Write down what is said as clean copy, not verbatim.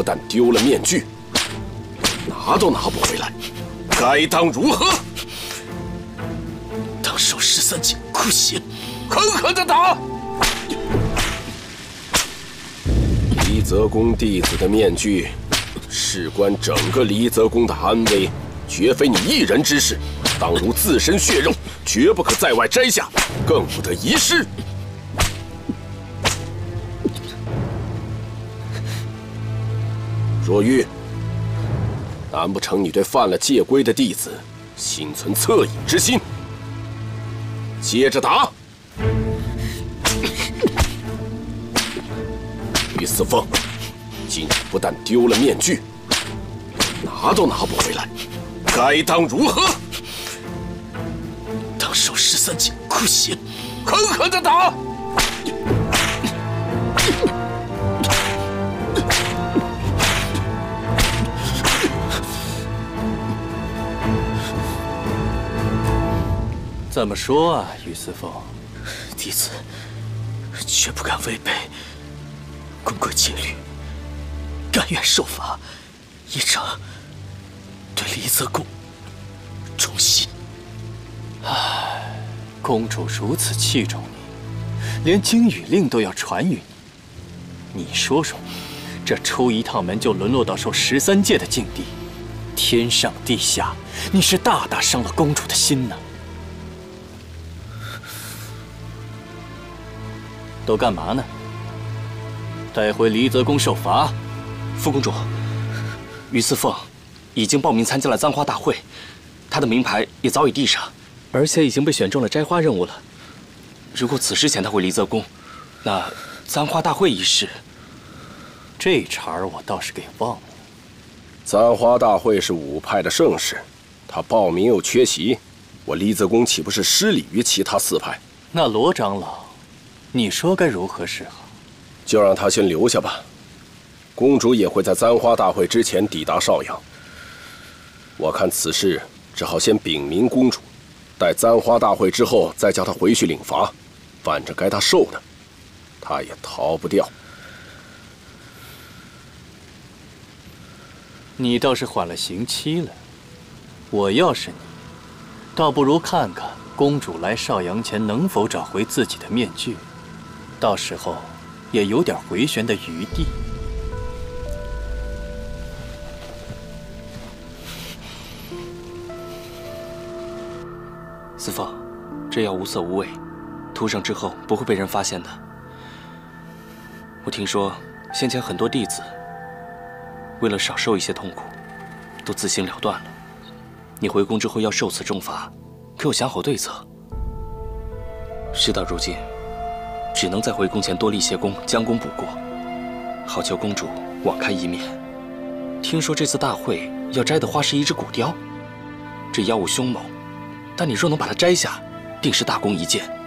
不但丢了面具，拿都拿不回来，该当如何？ 当受13剑酷刑， 狠狠地打！离泽宫弟子的面具，事关整个离泽宫的安危，绝非你一人之事，当如自身血肉，绝不可在外摘下，更不得遗失。 若玉，难不成你对犯了戒规的弟子心存恻隐之心？接着打！于四凤，今日不但丢了面具，拿都拿不回来，该当如何？ 当受13剑酷刑， 狠狠地打！ 怎么说啊，于四凤？ 弟子绝不敢违背宫规戒律，甘愿受罚，依仗对离泽宫忠心。 唉，公主如此器重你，连经语令都要传于你。你说说，这出一趟门就沦落到受13戒的境地，天上地下，你是大大伤了公主的心呢。 都干嘛呢？带回离泽宫受罚。 副公主，于四凤已经报名参加了簪花大会，她的名牌也早已递上，而且已经被选中了摘花任务了。如果此时遣她回离泽宫，那簪花大会一事， 这茬儿我倒是给忘了。 簪花大会是武派的盛事，他报名又缺席，我离泽宫岂不是失礼于其他4派？ 那罗长老。 你说该如何是好？ 就让他先留下吧。公主也会在簪花大会之前抵达邵阳。我看此事只好先禀明公主，待簪花大会之后再叫她回去领罚。反正该她受的，她也逃不掉。 你倒是缓了刑期了。我要是你，倒不如看看公主来邵阳前能否找回自己的面具。 到时候也有点回旋的余地。 四凤，这药无色无味，涂上之后不会被人发现的。我听说先前很多弟子为了少受一些痛苦，都自行了断了。你回宫之后要受此重罚，可有想好对策？事到如今。 只能在回宫前多立些功，将功补过，好求公主网开一面。听说这次大会要摘的花是一只古雕，这妖物凶猛，但你若能把它摘下，定是大功一件。